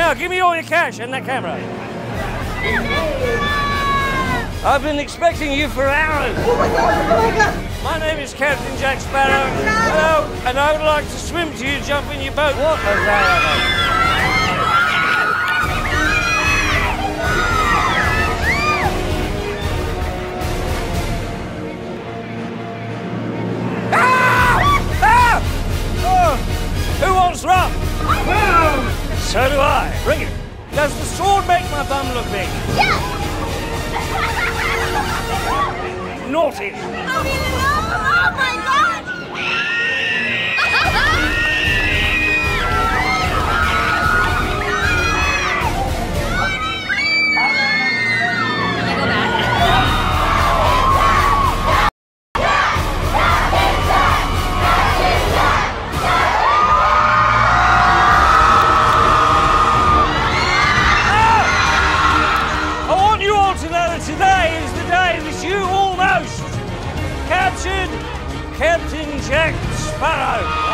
Now, give me all your cash and that camera. I've been expecting you for hours. Oh my God. My name is Captain Jack Sparrow. Hello, and I would like to swim to you, jump in your boat. What the hell? Who wants rum? So do I. Bring it. Does the sword make my bum look big? Yes! Naughty. Oh my God! Today is the day that you almost captured Captain Jack Sparrow.